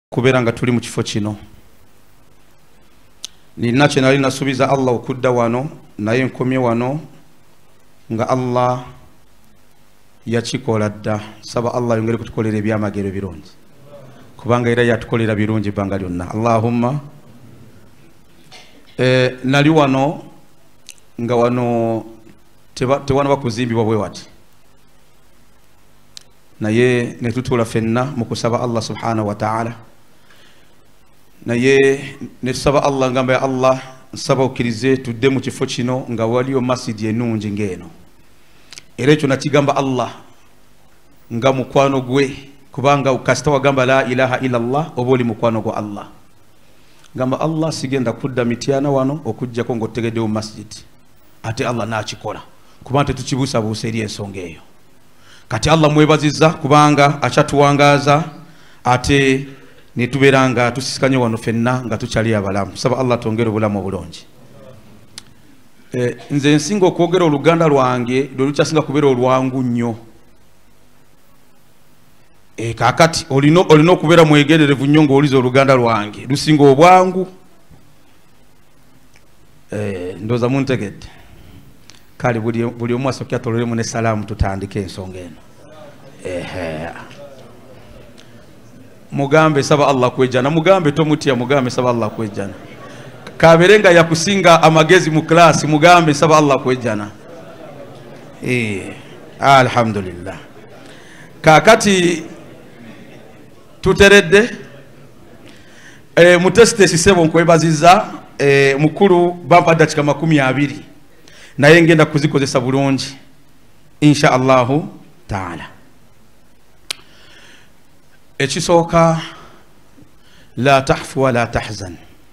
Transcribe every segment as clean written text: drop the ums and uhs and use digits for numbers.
kubera nga tuli mu kifo kino. Nina kye nali nasuubiza Allah okudda wano naye nkomye wano nga Allah yakikola dda. Saba Allah yongere kutukolera ebyamagero birungi kubanga era yatukolera birungi ebbanga lyonna. Allahumma. Nali wano nga wano tewana bakuzimbibwa bwe wati naye ne tutuula fenna mu kusaba Allah subhanahu wa ta'ala, naye ne tusaba Allah ngamba ya Allah nsaba okkirize tudde mu kifo kino nga waliyo masjidi ennungi ng'eno, era ekyo nakigamba Allah nga mukwano gwe kubanga kasita wagamba la ilaha illa Allah oba oli mukwano gwa Allah. Gamba Allah sigenda kudda mityana wano okujjako ng'otegeddewo masjidi ate Allah n'akikola kubanga tetukibuusabuusa eri ensonga eyo. Kati Allah mwebaziza kubanga akyatuwangaaza ate ne tubeera nga tusisikanye wano fenna nga tukyali abalamu. Saba Allah tongere obulamu obulungi. Nze nsinga okwogera oluganda lwange lwe lukyasinga kubeera olwangu nnyo. Kakati olina okubeera mwegenderevu nnyo ng'oliza oluganda lwange lusinga obwangu. Ndowooza muntegedde. Kale buli omu asooke atololemu ne salaamu tutandike ensonga eno. Mugambe saba Allah kwejjana, mugambe tomutya, mugambe saba Allah kwejjana. Kaberenga yakusinga amagezi mu klasi, mugambe saba Allah kwejjana. Alhamdulillah. Kakati tuteredde mutesite sisebo nkwebaziza mukulu bampa dakika 20 naye ngenda kuzikozesa bulungi insha Allahu taala. Ekisooka la tahfu wa la tahzan.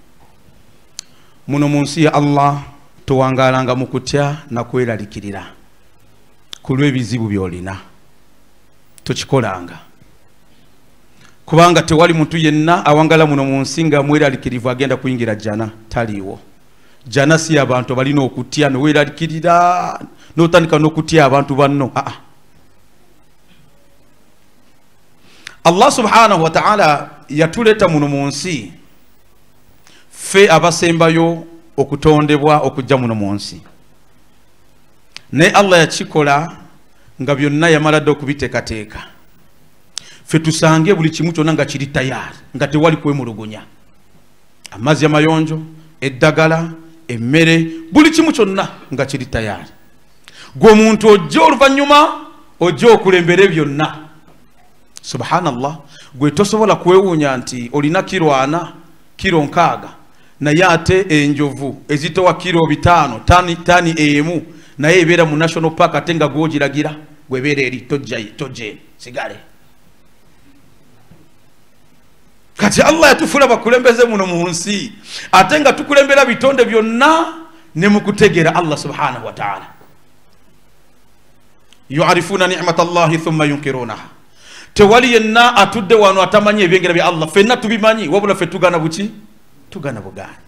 Muno munsi ya Allah tuwangalanga mu kutya na kweralikirira ku lw'ebizibu byolina tukikolanga kubanga tewali muntu yenna awangala muno munsi nga mweralikirivu agenda kuyingira jana. Taliwo jana si abantu balina okutya noweralikirira n'otandika n'okutya abantu banno. Allah subhanahu wa ta'ala yatuleta muno munsi fe abasembayo okutondebwa okujja muno munsi, ne Allah yakikola nga byonna yamala dde okubiteekateeka fe tusange buli kimu kyonna nga kiri tayari nga tewali kwemulugunya. Amazzi amayonjo, eddagala, emmere, buli kimu kyonna nga kiri tayari. Gwe omuntu ojja oluvannyuma ojja okulembera byonna. Subhanallah, gwe tosobola kwewuunya nti olina kilo 4, kilo 6 naye ate enjovu ezitowa kilo 5 tani emu naye ebeera mu national park ate nga gwogiragira gwebeera eri tojje sigale. Kati Allah yatufula bakulembeze muno mu nsi ate nga tukulembera bitonde byonna ne mukutegera Allah subhanahu wa ta'ala. Yu'arifuna ni'mat Allah thumma yunkirunaha. Tewali yenna atudde wano atamanyi ebyengera bya Allah, fenna tubimanyi wabula fe tugana buki tugana bugani.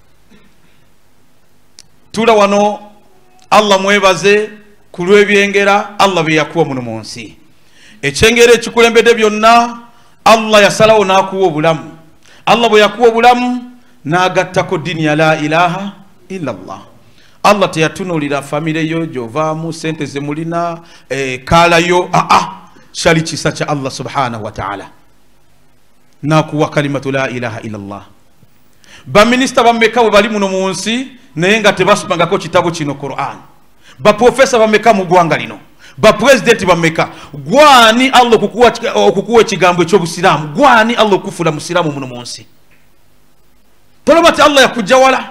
Tula wano Allah mwebaze ku lw'ebyengera Allah bye yakuwa muno mu nsi. Ekyengera ekikulembedde byonna Allah yasalawo n'akuwa obulamu. Allah bwe yakuwa obulamu n'agattako dini ya la ilaha illa Allah. Allah teyatunulira famire yo gyovaamu sente ze mulina kaalayo shali kisa kya Allah subhanahu wa ta'ala n'akuwa kalimatu la ilaha illa Allah. Baminisita bameka bwe bali muno mu nsi naye nga tebasomangako kitabo kino Quran. Baprofesa bameka mu ggwanga lino, bapresidenti bameka. Gwani Allah okukuwa ekigambo eky'obusiraamu? Gwani Allah okufula musiraamu muno mu nsi? Tolaba ti Allah yakujja wala.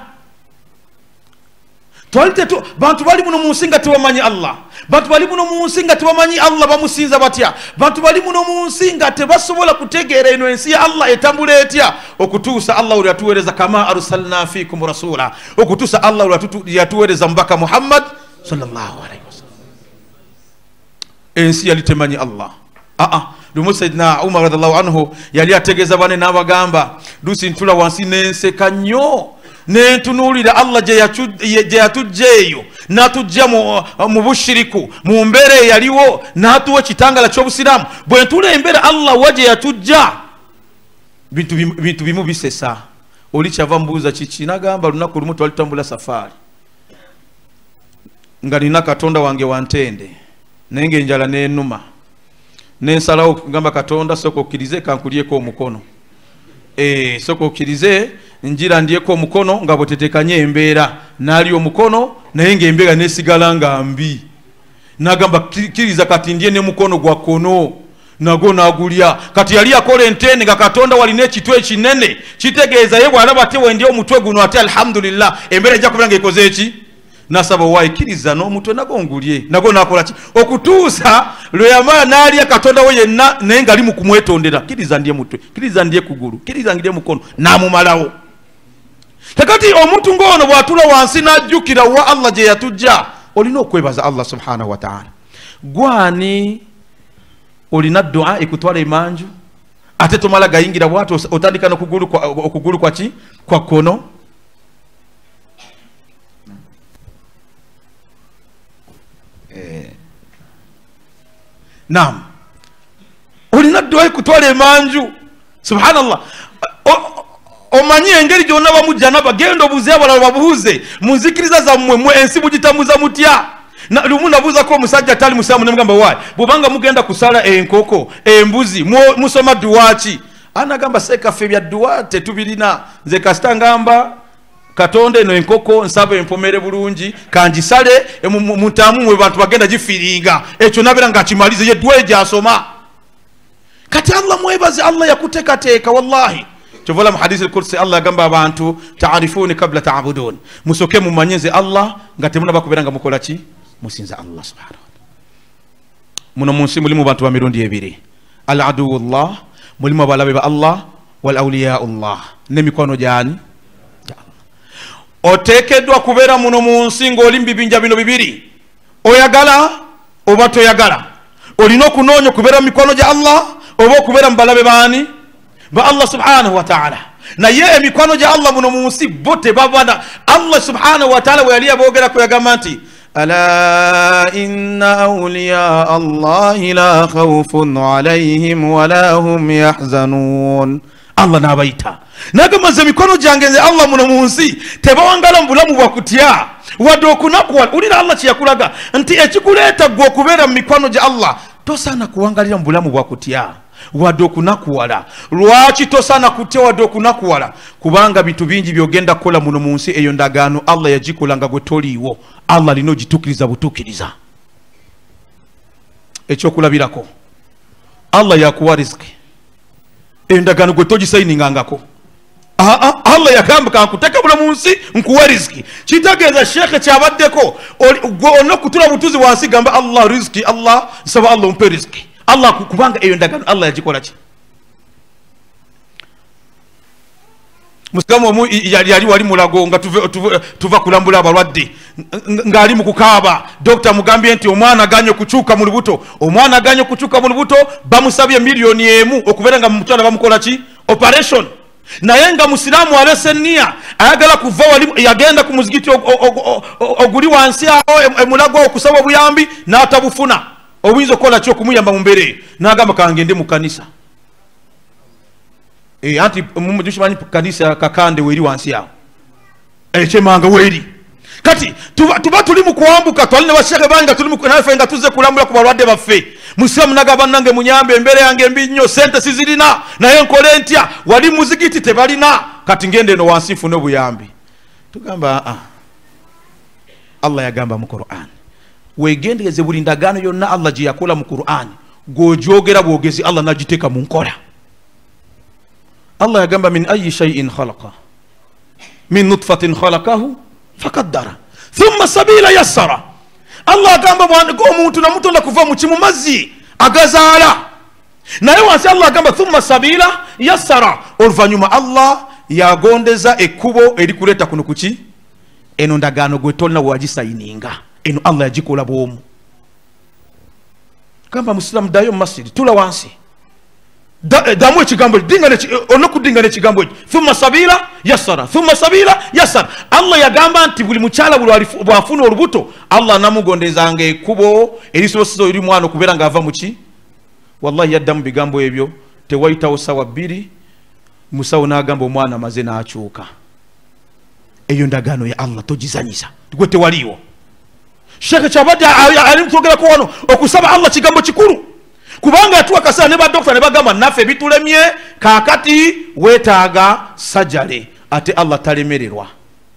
Bantu bali muno mu nsi nga tebamanyi Allah, bantu bali muno mu nsi nga tebamanyi Allah bamusinza batya, bantu bali muno mu nsi nga tebasobola kutegeera eno ensi ya Allah etambula etya okutuusa Allah uli yatuweereza kama arsalna fikum rasula, okutuusa Allah uli yatuweereza mubaka Muhammad sallallahu alaihi wasallam. Ensi yali temanyi Allah. Lumu Sayyidina Umar radhiallahu anhu yali ategeeza bane n'abagamba lusi ntula wansi n'enseka nnyo nentunuulira Allah gye yatujja eyo n'atujja mu bushiriku mu mbeera eyaliwo n'atuwa ekitangala ky'obusiraamu. Bwe ntula embeera Allah wa gye yatujja bintu bimu bisesa oli kyava mbuuza kiki nagamba lunaku lumu twalitambula safari nga nina katonda wange wantende naye ng'enjala n'ennuma nensalawo kugamba katonda sooka okkirize kankulyeko omukono sooka okkirize njira ndyeko omukono nga bwetetekanye embeera naali omukono naye ng'embeera nesigala nga mbi nagamba kkiriza kati ndye ne mukono gwa kkono nago nagulya kati yali akola entene nga katonda walina ekitu ekinene kitegeeza ye bw'alaba ate wendi omutwe guno ate alhamdulillah embeera ejja kubira ng'ekoze eki nasaba waikiriza n'omutwe nago ngulye nago nakola ki okutuusa lwe yamala n'alya katonda we yenna naye nga ali mu kumwetondera kkiriza ndye mutwe kkiriza ndye kugulu kkiriza ndye mukono n'amumalawo kakati omuntu ng'ono bw'atula wansi n'ajjukira wa Allah gye yatujja olina okwebaza Allah subhanahu wa ta'ala gwani olina dua ekutwala emanju ate tomala gayingira bwatu otandika n'okugulu kwa ki kwa kono naam olina dua ekutwala emanju subhanallah omanyi engeri gyonna bamujjana bagenda obuuze abalala babuuze munzikiriza zammwe ensi mugitambuza mutya lumu nabuuzako omusajja tali musaamu nemugamba waayi bwobanga mugenda kusala enkoko embuzi musoma duwaki anagamba sekaffe bya duwa tetubirina nze kasita ngamba katonda eno enkoko nsaba empomere bulungi kangisale mutamu mwe bantu bagenda gifiringa ekyo nabera nga kimalize ye duwa egyasoma kati Allah mwebaze Allah yakutekateeka wallahi chovola mu hadith al-kursi Allah agamba abantu ta'arifuni kabla ta'budun musoke mumanyeze Allah nga temuna bakubera nga mukola ki musinza Allah subhanahu wa ta'ala muno munsi mulimu bantu ba mirundi ebiri al-aduwullah mulimu abalabe ba Allah wal awliyaullah ne mikono jani otekedwa kubera muno munsi ng'oli mbibinja bino bibiri oyagala oba toyagala olina okunoonya kubera mikono gya Allah oba okubera mbalabe bani ba Allah subhanahu wa ta'ala naye emikono gya Allah muno munsi bote babana Allah subhanahu wa ta'ala weyali aboogera kuyagamba nti ala inna awliya Allahi la khawfun alayhim wala hum yahzanun Allah nabayita nagamaze mikono gyange nze Allah muno munsi tebawangala mu bulamu bwakutya wadde okunakuwala ulira Allah kyeyakulaga nti ekikuleeta gwe okubeera mu mikono gya Allah tosaana kuwangalira mu bulamu bwakutya wadde okunakuwala lwaki tosaana kutya wadde okunakuwala kubanga bintu bingi byogenda kukola muno munsi eyo ndagaano Allah yagikola nga gwe toliiwo Allah alina ogitukiriza butukiriza ekyokulabirako Allah yakuwa riziki endagaano gwe togisayiningangako Allah yagamba kankuteka bula munsi nkuwa riziki kitegeeza shekhe kyabaddeko olina okutula butuzi wansi gamba Allah riziki Allah nsaba Allah ompe riziki Allah kubanga eyo ndagaano Allah yagikola ki musikamu omu yali wali mulago nga tuva kulambula abalwadde ng'ali mu kukaaba dokita mugambye nti omwana aganye okukyuka mu lubuto omwana aganye okukyuka mu lubuto bamusabye miliyoni emu okubeera nga mumutwala bamukola ki operation naye nga musiraamu alese nniya ayagala kuva wali yagenda ku muzigiti oguli wansi awo emulago okusaba obuyambi n'atabufuna obuyinza okukola ki okumuyamba mu mbeera eyo n'agamba kangende mu kanisa anti mumujushimani kanisa kakande weri wansi awo ekyemanga weri kati tuba tuli mu kuwambuka twali ne basheke bange tuli mu nafe nga tuze kulambula ku balwadde baffe musiramu nagamba nange munyambe embeera yange mbi nnyo sente sizirina naye nkole ntya wali muzigiti tebalina kati ngende eno wansi nfune obuyambi tugamba Allah yagamba mu Qur'an wegendereze buli ndagaano yonna Allah gye yakola mu Qur'an gw'ogyogera bwogezi Allah nagiteeka mu nkola Allah yagamba min ayi shay'in khalaqa min nutfatin khalaqahu fakaddara thumma sabila yassara Allah agamba omuntu namutonda kuva mu kimu mazzi agazaala naye wansi Allah agamba thumma sabila yassara oluvannyuma Allah yagondeza ekkubo erikuleeta kuno kuki eno ndagaano gwe tolina wagisayininga eno Allah yagikola bw'omu gamba musiramu ddayo mu masiri tula wansi damu ekigambo onokudinga n'ekigambo ekyo thumma sabila yassara thumma sabila yassara Allah yagamba nti buli mukyala bwafuna olubuto Allah namugondezanga ekkubo erisoboseza eri mwana okubeera ng'ava muki wallahi yaddamu bigambo ebyo tewayitawo sawa bbiri musawo n'agamba omwana amaze n'akyuka. Eyo ndagaano ya Allah togizanyiza gwe tewaliwo. Sheikh Chabadde ali mutwogerako wano okusaba Allah kigambo kikulu kubanga atuwa kasana ne badokta ne bagamba naffe bitulemye kakati wetaaga sajale ate Allah talemererwa.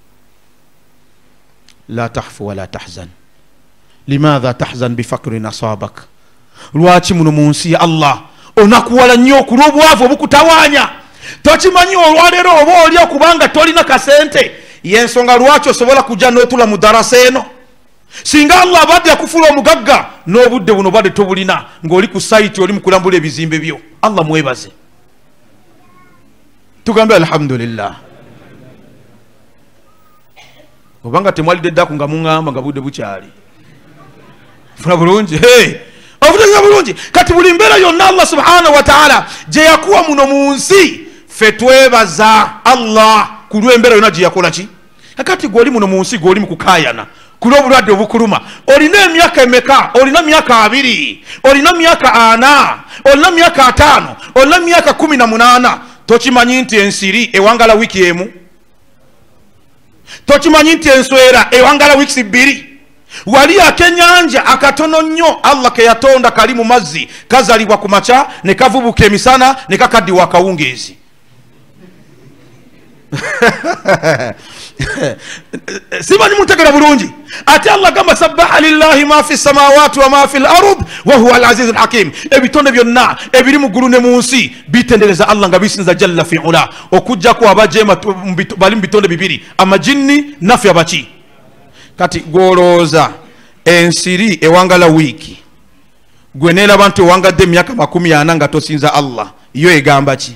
La tahfu wa la tahzan. Limadha tahzan bifakrin asabak? Lwaki muno mu nsi ya Allah onakuwala nnyo ku lw'obwavu obukutawanya? Tokimanyi olwaleero oba oli okubanga tolina kasente yensonga lwaki osobola kujja n'otula mu darasa eno? Singa Allah abadde akufuula omugagga n'obudde buno badde tobulina ng'oli ku sayiti oli mu kulambula ebizimbe byo, Allah mwebaze. Tugambe alhamdulillah. Obanga temwalidde eddaku nga muŋŋamba nga budde bukyali. Funa bulungi. Obudde bulungi. Kati buli mbeera yonna Allah subhanahu wa ta'ala gye yakuwa muno mu nsi ffe twebaza Allah ku lw'embeera yonna gye yakola ki? Kakati gw'oli muno mu nsi gw'oli mu kukaayana ku lw'obulwadde obukuluma. Olina emyaka emeka? Olina myaka 2, olina myaka 4, olina myaka 5, olina myaka 18. Tokimanyi nti ensiri ewangala wiiki emu? Tokimanyi nti enswera ewangala wiiki 2? Wali akenyanja akatono nnyo Allah ke yatonda kali mu mazzi kazalibwa ku maca ne kavubuka emisana ne kakaddiwa akawungeezi. Simanyi mutegera bulungi. Ate Allah gamba sabbaha lillahi ma fi samawati wa ma fi al-ard wa huwa al-aziz al-hakim. Ebitonde byonna ebiri mu ggulu ne mu nsi bitendereza Allah nga bisinza jalla fi ula okujja ku abajema bali mu bitonde bibiri amajinni nafi abachi. Kati golooza ensiri ewangala wiiki gwe neeraba nti owangadde emyaka 40 nga tosinza Allah, yo egamba ki?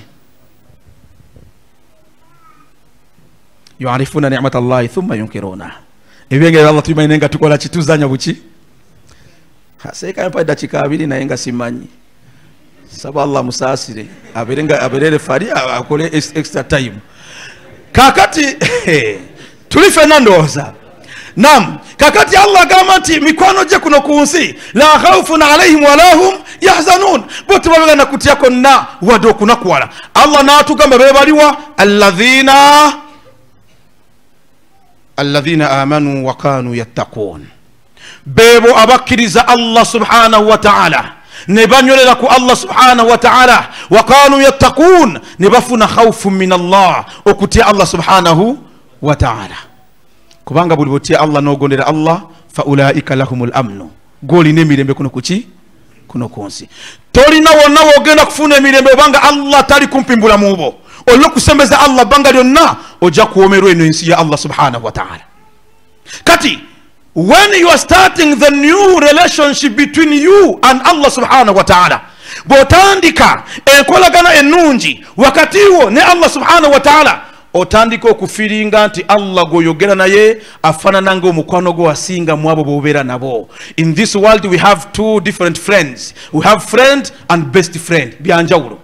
Yuarifuna ni'mat Allahi thumma yunkiruna. Ebyenga Allah tumanyi nga tukola kituzanya buki? Seeka mpa dakika 2 naye nga simanyi. Saba Allah musaasire aberere fari akole extra time. Kakati tulife nandooza. Nam, kakati Allah gamba nti mikwano gye kuno ku nsi la khawfun alayhim wa lahum yahzanun. Bote babega na kutya konna wadde okunakuwala. Allah n'atugamba be baliwa alladhina amanu wa kanu yattaqun. Bebo abakkiriza Allah subhanahu wa ta'ala ne banyolera ku Allah subhanahu wa ta'ala wa kanu yattaqun ne bafuna khawfun min Allah okutya Allah subhanahu wa ta'ala. Kubanga buli botya Allah n'ogondera Allah fa ulaika lahumul amnu. Goli n'emirembe kuno kuki? Kuno kunsi. Tolina wonna wogenda kufuna emirembe obanga Allah tali kumpimbula mubo. Olwo kusembeza Allah banga lyonna ojja kuwomerwa eno ensi ya Allah subhanahu wa ta'ala. Kati when you are starting the new relationship between you and Allah subhanahu wa ta'ala, botandika enkolagana ennungi wakati wo ne Allah subhanahu wa ta'ala, otandika okufiringa nti Allah goyogera naye afanana nga omukwano gwo asinga mu abo bobeera nabo. In this world we have two different friends. We have friend and best friend. Byanjawulo.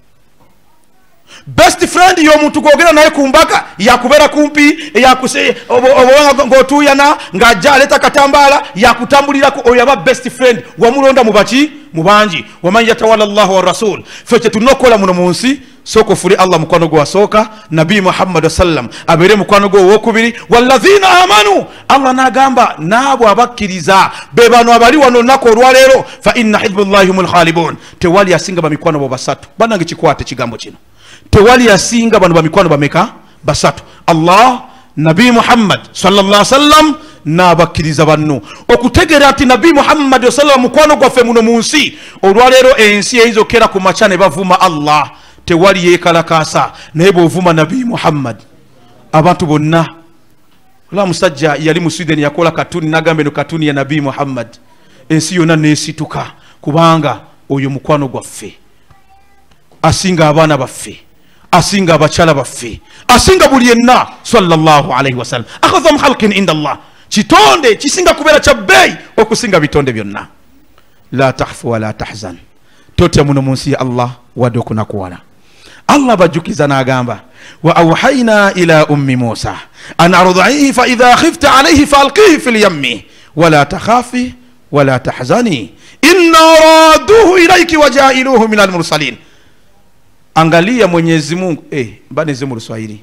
Best friend y'omuntu gwogera naye kumbaka yakubeera kumpi yakuse obanga ng'otuyana ng'ajja aleta katambaala yakutambulirako, oyo aba best friend wamulonda mu baki mu bangi. Waman yatawalla Allah wa rasul. Ffe kye tulina okukola muno mu nsi soko fuli Allah mukwano gwo wasooka, Nabi Muhammad sallam abeere mukwano gwo owokubiri, walladhina amanu. Allah n'agamba n'abo abakkiriza be bano abali wano olunaku olwaleero, fa inna hizballahi humul ghalibun. Tewali asinga bamikwano bo basatu. Bannange kikwate kigambo kino. Tewali asinga bano bamikwano bameka? Basatu. Allah, Nabi Muhammad sallallahu alaihi wasallam n'abakkiriza banno. Okutegeera ati Nabi Muhammad sallam mukwano gwaffe muno mu nsi olwaleero ensi eyizokera ku maca ne bavuma Allah. Tewali yekalakasa naye bw'ovuma Nabi Muhammad abantu bonna. Ola musajja yali mu Sweden yakola katuni n'agamba eno katuni ya Nabi Muhammad, ensi yonna neesituka kubanga oyo mukwano gwaffe asinga abaana baffe, asinga abakyala baffe, asinga buli yenna sallallahu alaihi wasallam. Akhadham halqin inda Allah. Kitonde kisinga kubeera kya bbeeyi okusinga bitonde byonna. La tahfu wa la tahzan. Totya muno mu nsi ya Allah wadde okunakuwala. Allah bajjukiza n'agamba wa awhayna ila ummi Musa an ardhihi fa idha khifta alayhi falqihi fil yammi wa la takhafi wa la tahzani inna raduhu ilayki wa ja'iluhu min al mursalin. Angalia Mwenyezi Mungu baneze mu Luswahili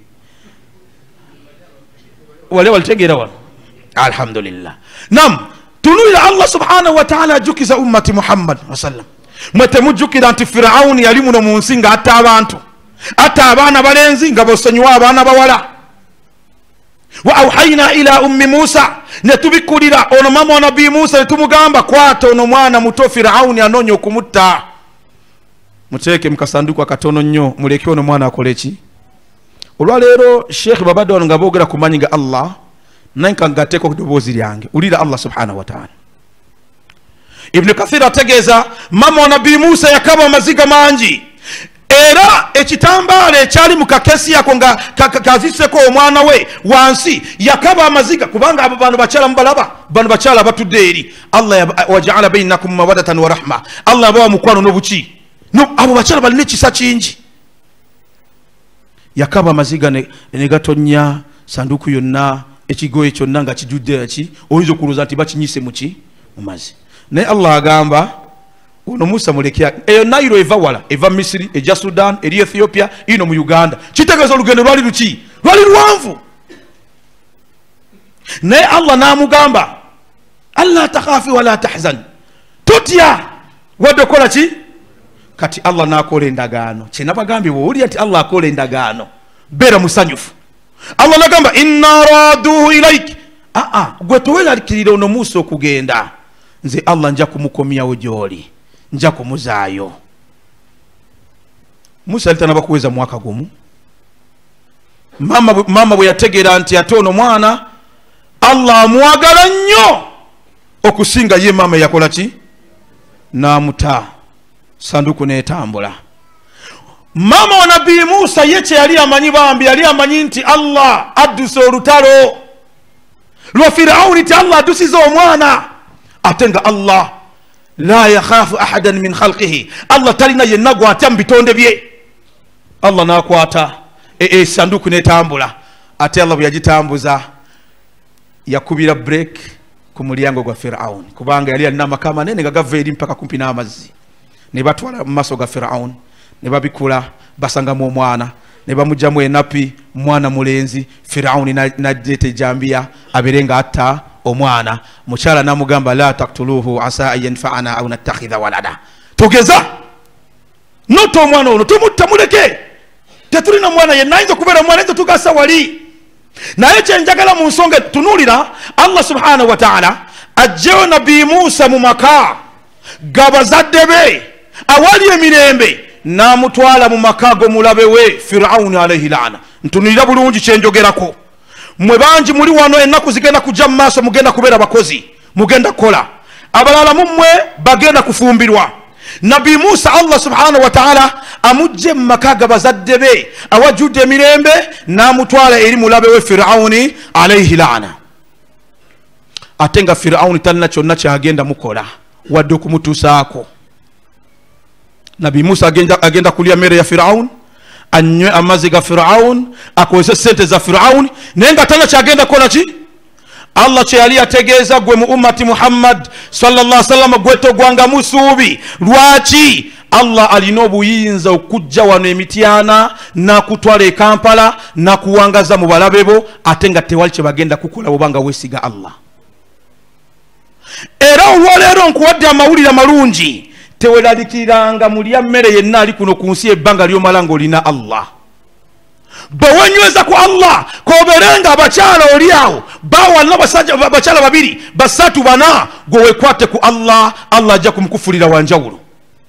wale walitegera wano. Alhamdulillah. Nam tunulira Allah subhanahu wa ta'ala ajukiza ummati Muhammad sallam. Mwete mujukira anti Firauni yali muno mu nsi nga atta abantu, atta abaana balenzi nga bosonyiwa abaana bawala. Wa auhayna ila ummi Musa, netubikulira ono mama wa Nabii Musa netumugamba kwata ono mwana muto Firauni anonye okumutta. Muteke mkasanduku akatono nnyo muleke ono mwana akoleki. Olwaleero Sheikh Babadon nga boogera kumanyiga Allah nanka ngateko kudobozi lyange ulira Allah subhanahu wa ta'ala. Ibn Kathir ategeza mama wa Nabii Musa yakaba amaziga mangi era ekitambale ekyali mu kakesi yako nga kaziseko omwana we wansi yakaba amaziga kubanga abo bantu bakyala mbalaba bantu bakyala batudde eri Allah waja'ala bainakum mawaddatan wa rahma. Allah bawa mukwano n'obuki no abo bakyala balina ekisa kingi. Yakaba amaziga ne gatonya sanduku yonna ekigoye kyonna nga kijudde eki oyinza okuloza nti bakinyise muki mumazi. Naye Allah agamba ono Musa mulekya eyo Nairo eva wala eva Misiri eja Sudan eri Ethiopia ino mu Uganda kitegeeza olugendo lwali luki lwali luwanvu. Naye Allah namugamba alla takhafi wala tahzan tutya wadde kola ki. Kati Allah nakola endagaano kyenabagambye bw'owulira nti Allah akola endagaano beera musanyufu. Allah nagamba inna raduhu ilaik gwe towelalikirira ono Musa okugenda nze Allah nja kumukomyawo gy'oli nja kumuzaayo. Musa alitanaba kuweza mwaka gumu. Mama bwe yategeera nti ate ono mwana Allah amwagala nnyo okusinga ye mama yakola ki n'amuta. Sanduku netambula. Mama wa Nabii Musa yeche yali amanyi bambi yali amanyi nti Allah adduse olutalo lwa Firauni ti Allah addusiza omwana atenga Allah la yakhafu ahadan min khalqihi. Allah talina yenna gwatya mu bitonde bye. Allah nakwata sanduku netambula ate Allah bwe yagitambuza yakubira break ku mulyango gwa Firauni kubanga yali alina amaka manene nga gava eri mpaka kumpi n'amazzi. Ne batwala mu maaso ga Firauni ne babikula basangamu omwana ne bamugyamu enapi mwana mulenzi. Firauni najjete jambia aberenga atta omwana. Mukyala namugamba la taqtuluhu asa an yanfa'ana aw nattakhidha walada. Togeza noto omwana ono tumutta muleke tetulina mwana ye nayinza kubeera mwana nze tugasa wali. Naye kyenjagala mu nsonga tunulira Allah subhanahu wa ta'ala ajjewo Nabii Musa mu maka gabazadde be awali emirembe namutwala mu makago mulabe we Firauni alayhi laana. Ntunulira bulungi kyenjogerako. Mwe banji muli wano ennaku zigenda kujja mu maaso mugenda kubeera bakozi mugenda kola abalala mumwe bagenda kufumbirwa. Nabii Musa Allah subhanahu wa ta'ala amujje mu makaga bazadde be awajudde emirembe namutwala eri mulabe we Firauni alayhi laana. Atenga Firauni talina kyonna kyagenda mukola wadde okumutuusaako. Nabii Musa agenda kulya mmere ya Firauni anywe amazzi ga Firauni akozese sente za Firauni naye nga talina kyagenda kola ki. Allah kye yali ategeeza gwe mu ummati Muhammad sallallahu alaihi wasallam gwe togwanga musuubi. Lwaki Allah alina obuyinza okujja wano emityana nakutwala e Kampala nakuwangaza mu balabe bo ate nga tewali kye bagenda kukola bwobanga weesiga Allah. Era olwaleero nkuwadde amawulire malungi tewelalikiranga mulya mmere yenna ali kuno ku nsi ebbanga ly'omala ng'olina Allah. Bawenyweza ku Allah koberenga abakyala oli awo bawalina bakyala babiri basatu bana gwe wekwate ku Allah. Allah ajja kumukufulira wanjawulo.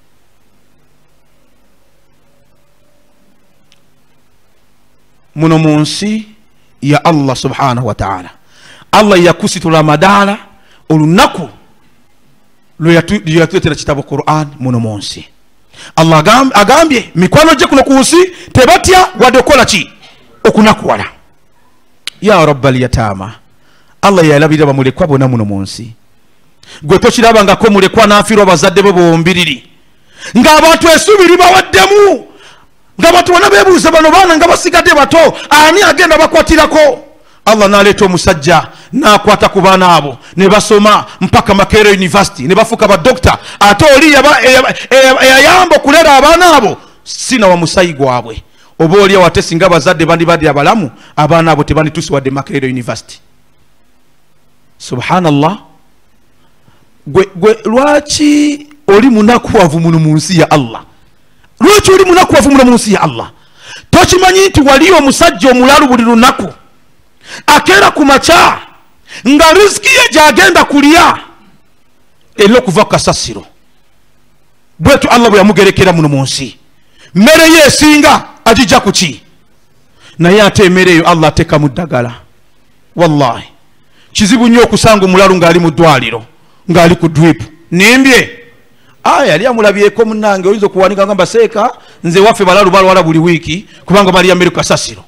Muno mu nsi ya Allah subhanahu wa ta'ala Allah yakusitula madala olunaku lwe yatuletera kitabo Qur'an muno mu nsi. Allah agambye mikwano gye kuno ku nsi tebatya wadde okola ki okunakuwala. Ya rabbal yatama Allah yalabira bamulekwa bonna muno mu nsi. Gwe tokirabangako mulekwa n'afiirwa bazadde be bombiriri ng'abantu essuubi libawaddemu ng'abantu bonna beebuuza bano baana nga basigadde bato ani agenda bakwatirako. Allah naleeta omusajja nakwata ku baana abo ne basoma mpaka Makerere University ne bafuuka ba doctor ate oli eyayamba okulera abaana abo sina wa musayi gwabwe oba oli awate singa bazadde bandibadde abalamu abaana abo tebandituusibwadde Makerere University. Subhanallah. Gwe lwaki oli munakuwavu muno mu nsi ya Allah? Lwaki oli munakuwavu muno mu nsi ya Allah? Tokimanyi nti wali omusajja omulalu buli lunaku akeera ku makya nga riziki ye gyagenda kulya era okuva ku kasasiro. Bwetu Allah bwe yamugerekera muno mu nsi, mmere ye esinga agijja ku ki? Naye ate emmere eyo Allah ateeka mu ddagala. Wallahi kizibu nnyo okusanga omulalu ng'ali mu ddwaliro, ng'ali ku drip. Nimbye yali amulabyeko munnange, oyinza okuwanika ngamba seeka nze waffe balalu balwala buli wiiki kubanga bali mmere ku kasasiro.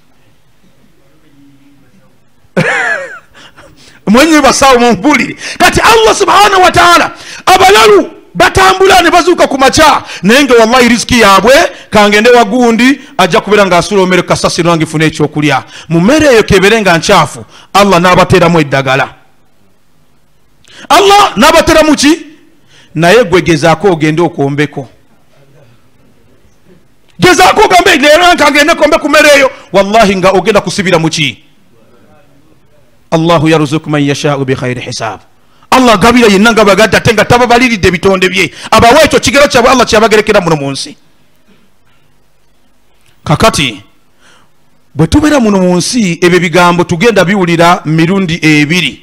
Mwenye basawo mumpulire. Kati Allah subhanahu wa ta'ala abalalu batambula ne bazuuka ku makya naye nga wallahi riziki yaabwe kangende wagundi ajja kubeera ng'asula omere kasasiro nange funa ekyokulya. Mu mmere eyo kebeere nga nkyafu, Allah n'abateeramu eddagala. Allah n'abateeramu ki? Naye gwe gezaako ogende okwombeko. Gezaako ogambe leero nkagende kombe ku mmere eyo, wallahi nga ogenda kusibira mu ki? Allahu yarzuku man yasha'u bi khayri hisab. Allah gabira yenna nga bagadde ate nga tababaliridde ebitonde bye. Abawa ekyo kigero kyabwe Allah kyabagerekera muno mu nsi. Kakati bwe tubeera muno mu nsi ebyo bigambo tugenda biwulira mirundi ebiri.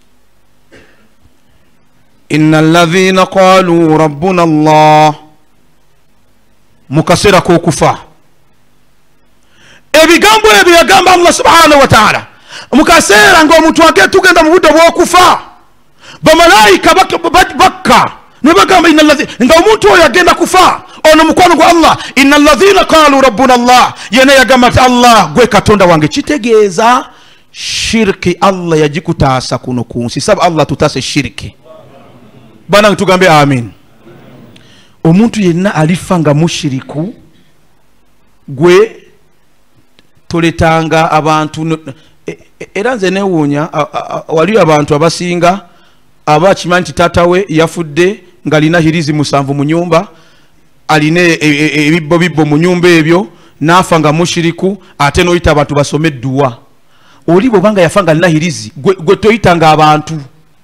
Innal ladhina qalu rabbuna Allah, mu kaseera k'okufa. Ebigambo ebyo yagamba Allah subhanahu wa ta'ala mu kaseera ng'omuntu agenda tugenda mu budde bw'okufa, bamalayika bakka ne bagamba innal ladhina, nga omuntu oyo agenda kufa ono mukwano gwa Allah. Innal ladhina qalu rabbuna Allah, yena yagamba ati Allah gwe katonda wange. Kitegeeza shirki Allah yagikutaasa kuno ku nsi. Saba Allah tutaase shirki. Bana tugambe amin. Omuntu yenna alifa nga mushiriku, gwe toletanga abantu. Era nze newuunya waliyo abantu abasinga abakimanyi nti taatawe yafudde ng'alina hirizi 7 mu nyumba, alina ebibbo mu nyumba ebyo, n'afa nga mushiriku, ate n'oyita abantu basome edduwa. Oli bw'obanga yafa nga alina hirizi, gwe toyitanga abantu.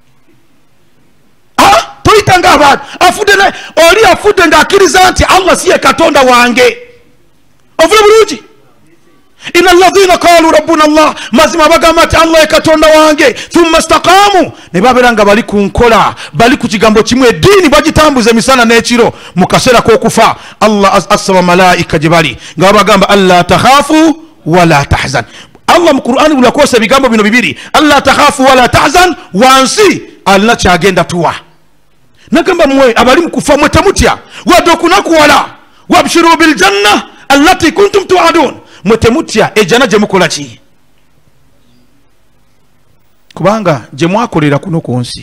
Toyitanga abantu. Oli afudde ng'akkiriza nti Allah si ye katonda wange. Ovule bulungi? Inna alladhina qalu rabbuna Allah, mazima bagamba ati Allah ye katonda wange, thumma istaqamu, ne babeera nga bali ku nkola, bali ku kigambo kimu, eddiini bagitambuza emisana n'ekiro. Mu kaseera k'okufa Allah asaba malaika gye bali nga bagamba alla takhafu wala tahzan. Allah mu Qur'ani bulakosa ebigambo bino bibiri, alla takhafu wala tahzan, wansi alina kyagenda tuwa. Nagamba mmwe abali mu kufa mwe temutya wadde okunakuwala, wabshiru bil janna allati kuntum tu'adun, mwe temutya ejjana gye mukola ki? Kubanga gye mwakolera kuno ku nsi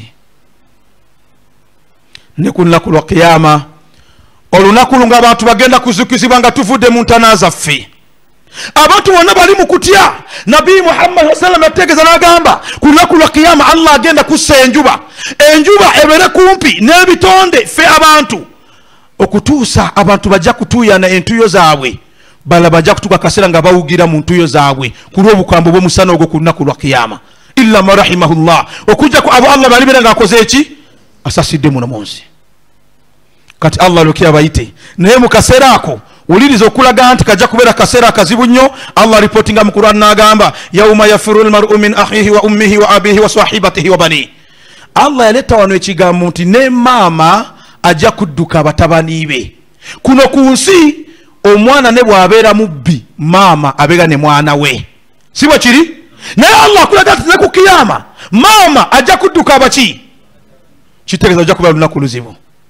ne ku lunaku lwa kiyama, olunaku lunga abantu bagenda kuzukizibwa nga tuvudde mu ntana zaffe. Abantu bonna bali mu kutya. Nabi Muhammad sallam yategeeza n'agamba ku lunaku lwa kiyama Allah agenda kussa enjuba ebeere kumpi n'ebitonde ffe abantu, okutuusa abantu bajja kutuuyana entuyo zaabwe, bala bajja kutuuka kaseera nga bawugira mu ntuyo zaabwe ku lw'obukambo bw'omusana ogwo ku lunaku lwa kiyama. Illa ma rahimahullah, okujja ku abo Allah balibeera ng'akoze eki? Asasidde muno mu nsi. Kati Allah alyoke abayite, naye mu kaseera ako uliriza okulaga nti kajja kubeera kaseera akazibu nnyo. Allah reportinga mu Qur'an n'agamba yawma yafiru almar'u min akhihi wa ummihi wa abihi wa sahibatihi wa bani. Allah yaleta wano ekigambo nti ne maama ajja kudduka batabani be. Kuno ku nsi omwana ne bw'abeera mubbi, maama abeera ne mwana we, si bwe kiri? Naye Allah akulaga nti ne ku kiyama maama ajja kudduka abaki? Kitegeeza ajja kubeera lunaku luzibu.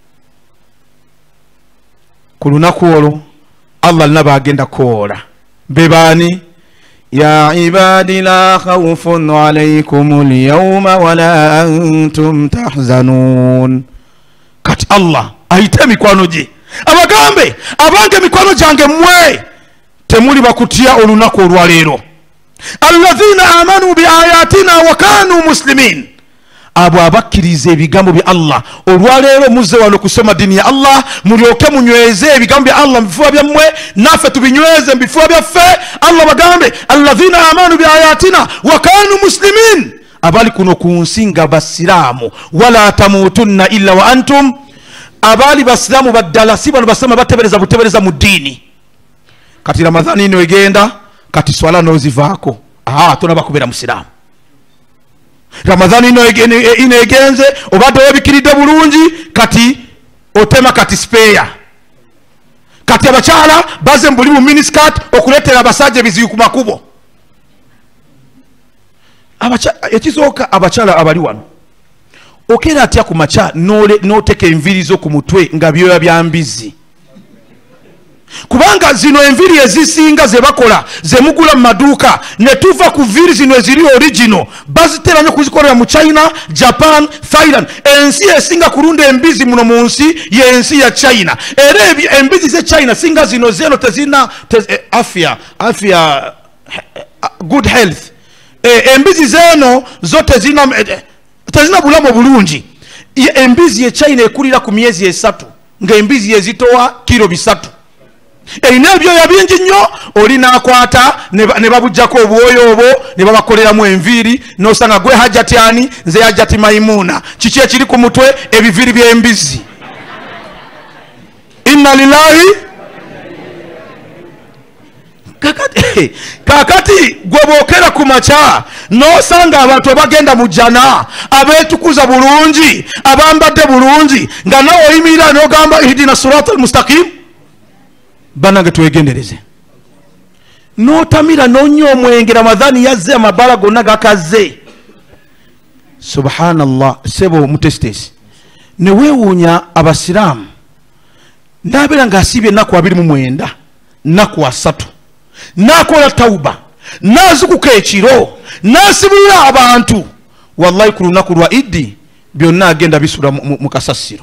Ku lunaku olwo Allah alina bagenda koola. Bebaani? Ya ibadi la khawfun alaykum alyawma wala antum tahzanun. Kati Allah ayite emikwano gye abagambe, abange emikwano gyange mmwe temuli bakutya olunaku olwaleero. Alladhina amanu bi ayatina wa kanu muslimin, abo abakkiriza ebigambo bya Allah. Olwaleero muzze wano kusoma dini ya Allah, mulyoke munyweze ebigambo bya Allah mu bifuba byammwe, naffe tubinyweze mu bifuba byaffe. Allah bagambe alladhina amanu bi ayatina wa kanu muslimin, abali kuno ku nsi nga basiraamu. Wala tamutunna illa wa antum, abali basiraamu baddala si bano basiraamu batebereza butebereza mu ddiini. Kati Ramadhani ino egenda, kati swala nozivaako, tonaba kubeera musiraamu. Ramadhani ino egenze, obadde webikiridde bulungi, kati otema kati spare. Kati abakyala baze mbuli mu miniskirt okuleetera abasajja ebizibu ku makubo. Ekisooka abakyala abali wano, okera atya ku makya n'oteka enviri zo ku mutwe nga byoya bya mbizi. Kubanga zino enviri ezisinga ze bakola ze mugula mu maduuka ne tuva ku viri zino eziri original bazitera nnyo kuzikolera mu China, Japan, Thailand. Ensi esinga kulunda embizi muno mu nsi y'ensi ya China. Era embizi ze China singa zino zeno tezina afya good health. Embizi zeno zote tezina bulamu bulungi. Embizi ye China ekulira ku myezi 3 nga embizi ezitowa kilo 3. Erina ebyoya bingi nnyo, oli n'akwata ne babujjako obwoyo obwo ne babakoleramu enviiri, n'osanga gwe Hajjati ani, nze Hajjati Maimuna. Kiki ekiri ku mutwe? Ebiviiri by'embizi. Inna lillahi. Kakati gwe bookera ku makya n'osanga abantu abagenda mu jjana, abeetukuza bulungi, abambadde bulungi, nga nawe oyimirira n'ogamba ihdina siratal mustaqim. Banange twegendereze. Notamira nonyo omwenge, Ramadhani yazze amabala gonna gakaze. Subhanallah, sebo mutestes. Ne weewuunya abasiraamu. Ndabeera ng'asibye ennaku 29, nnaku 3. N'akola tawuba, n'azukuka ekiro, n'asibula abantu. Wallahi ku lunaku lwa Idi byonna agenda bisula mu kasasiro.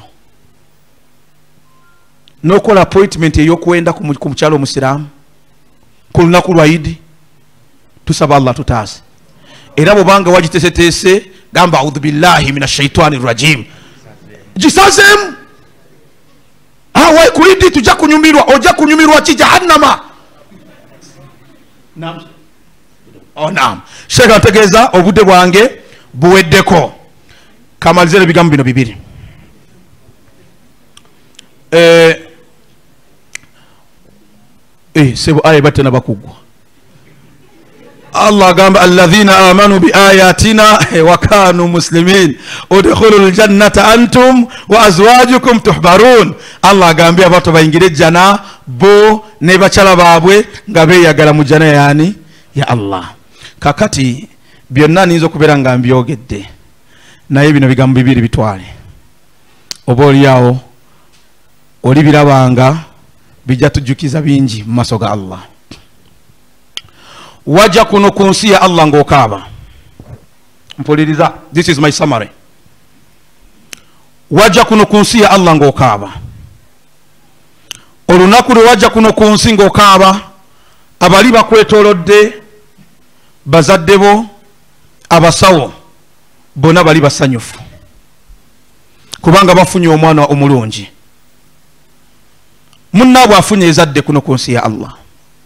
Nokola appointment eyokwenda ku mukyalo omusiraamu ku lunaku lwa Idi. Tusaba Allah tutaase. Era bwobanga wagiteeseteese gamba audhu billahi minash shaitani rajim. Gisazemu. Wai ku Idi tujja kunyumirwa, ojja kunyumirwa ki jahannama. Naam. Naam. Sheka ntegeeza obudde bwange buweddeko. Kamalizere bigambo bino bibiri. Sebo aya batena bakugwa. Allah gamba alladhina amanu bi ayatina wa kanu muslimin udkhulul jannata antum wa azwajukum tuhbarun. Allah gambia abantu bayingire jana bo ne bachala babwe nga beyagala mu jana yani ya Allah. Kakati byonna ninzo kubera nga mbyogedde, naye bino bigambo bibiri bitwale. Oboli yao oli birabanga bijja tujjukiza bingi mu maaso ga Allah. Wajja kuno ku nsi ya Allah ng'okaaba. Mpuliriza, this is my summary. Wajja kuno ku nsi ya Allah ng'okaaba. Olunaku lwe wajja kuno ku nsi ng'okaaba, abali bakwetoolodde, bazadde bo, abasawo, bonna bali basanyufu. Kubanga bafunye omwana omulungi. Munnaabwe afunye ezadde kuno ku nsi ya Allah.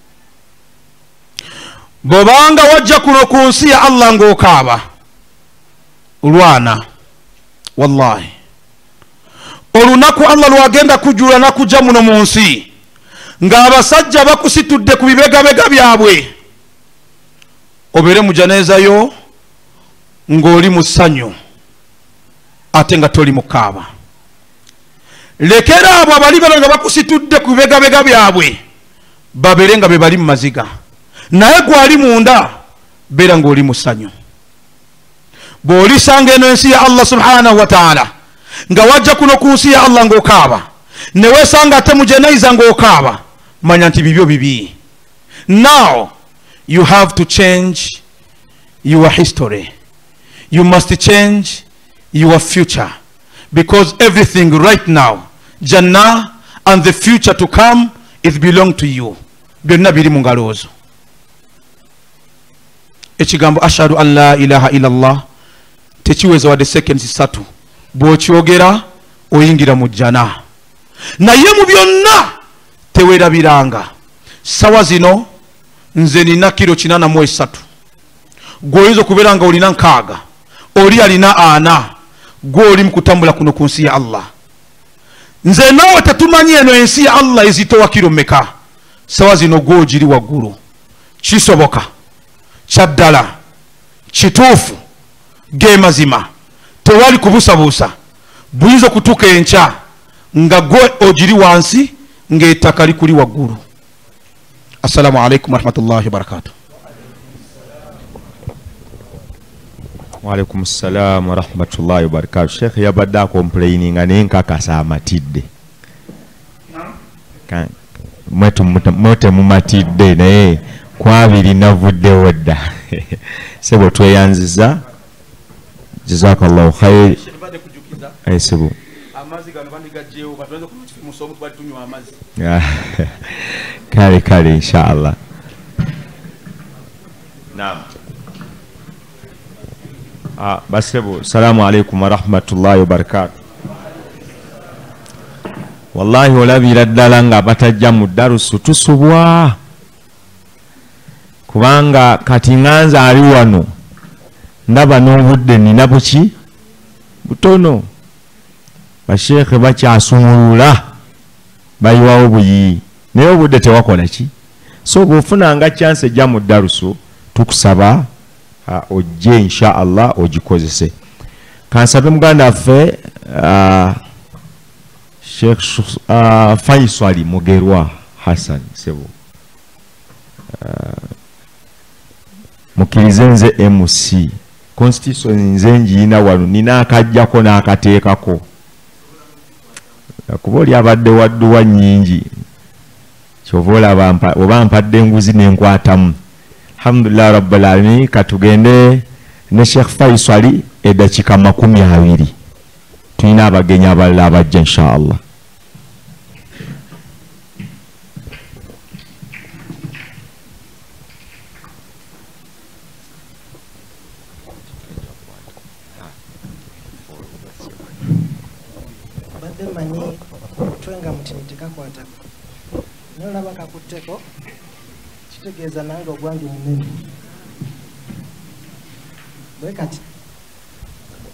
Bobanga wajja kuno ku nsi ya Allah ng'okaaba, ulwana. Wallahi olunaku Allah lwagenda kujula na kujja muno mu nsi ng'abasajja bakusitudde ku bibegabega byabwe, obere mu janeeza yo ng'oli mu ssanyu ate nga toli mu kaaba. Lekera abo abali bano nga bakusitudde ku bibegabega byabwe babere nga be bali mu maziga, naye gwali munda beera ng'oli mu ssanyu. Bw'olisanga eno ensi ya Allah subhanahu wa ta'ala nga wajja kuno ku nsi ya Allah ng'okaaba, ne weesanga ate mu janaiza ng'okaaba, manya nti bibyo bibi. Now you have to change your history. You must change your future, because everything right now, Jannah and the future to come, it belong to you. Byonna biri mu ngalo zo. Ekigambo ashhadu an la ilaha illallah tekiweza wadde seconds 3 bw'okyogera oyingira mu jjana naye mu byonna teweerabiranga sawa zino nze nina kilo 83 gw'oyinza okubeera nga olina 6 oli alina 4 gw'oli mu kutambula kuno ku nsi ya Allah nze naawe tetumanyi eno ensi ya Allah ezitowa kilo mmeka sawa zino gw'ogiri waggulu kisoboka kyaddala kituufu ge mazima tewali kubusabuusa buyinza okutuuka enkya nga gwe ogiri wansi ng'ettaka likuli waggulu. Assalamu alaikum warahmatullahi wabarakatuh. Wa alaikum assalam warahmatullahi wabarakatuh. Sheikh yabadde complaining naye nkakasa amatidde mwetu mumatidde naye kwabiri navuddewo dda sebo tweyanziza jazakallahu khair. Sebo kale inshallah. Naam. Basebo salamu alaikum warahmatullahi wabarakatuh. Wallahi olabira ddala nga batajja mu darusu tusubwa kubanga kati nganza ali wano ndaba n'obudde nina buki butono bashekhe bakyasumulula bayiwawo buyi naye obudde tewakola ki so bw'ofunanga chance ejja mu darusu tukusaba ojje insha Allah ogikozese. Kansabe muganda waffe Sheikh Faisal Mugerwa Hassan Sebo mukirize nze MC constitution nze njina wano nina akajjako n'akateekako kuba oli abadde wadduwa nnyingi kyova olaba oba mpadde enguzi n'enkwatamu. Alhamdulillah rabbil alamin. Katugende ne Sheikh Faisal eddakiika 20 tulina abagenyi abalala abajja insha Allah. Mani twenga mutinitika kwata nola bakakuteko kitegeeza nange ogwange munene bwe kati